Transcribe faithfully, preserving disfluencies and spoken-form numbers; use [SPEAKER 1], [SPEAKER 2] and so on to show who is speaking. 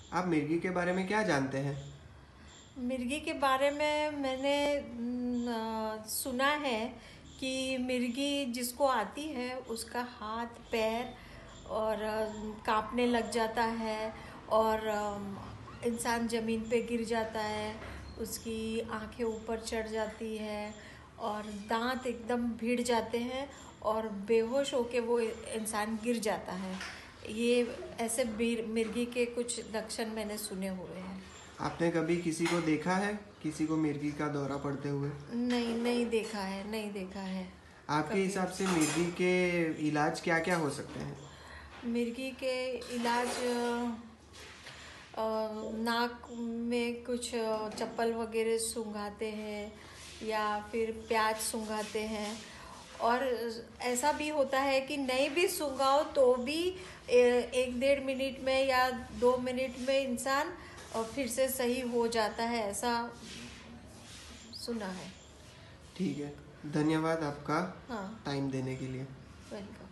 [SPEAKER 1] आप मिर्गी के बारे में क्या जानते हैं?
[SPEAKER 2] मिर्गी के बारे में मैंने न, आ, सुना है कि मिर्गी जिसको आती है उसका हाथ पैर और आ, कांपने लग जाता है और आ, इंसान ज़मीन पे गिर जाता है, उसकी आंखें ऊपर चढ़ जाती है और दांत एकदम भिड़ जाते हैं और बेहोश होके वो इंसान गिर जाता है। ये ऐसे मिर्गी के कुछ लक्षण मैंने सुने हुए हैं।
[SPEAKER 1] आपने कभी किसी को देखा है, किसी को मिर्गी का दौरा पड़ते हुए?
[SPEAKER 2] नहीं, नहीं देखा है, नहीं देखा है
[SPEAKER 1] आपके
[SPEAKER 2] कभी।
[SPEAKER 1] हिसाब से मिर्गी के इलाज क्या क्या हो सकते हैं?
[SPEAKER 2] मिर्गी के इलाज अ, नाक में कुछ चप्पल वगैरह सूंघाते हैं या फिर प्याज सूंघाते हैं। और ऐसा भी होता है कि नहीं भी सूंघाओ तो भी ए- एक डेढ़ मिनट में या दो मिनट में इंसान अ, फिर से सही हो जाता है, ऐसा सुना है।
[SPEAKER 1] ठीक है, धन्यवाद आपका
[SPEAKER 2] हाँ।
[SPEAKER 1] टाइम देने के लिए।
[SPEAKER 2] वेलकम।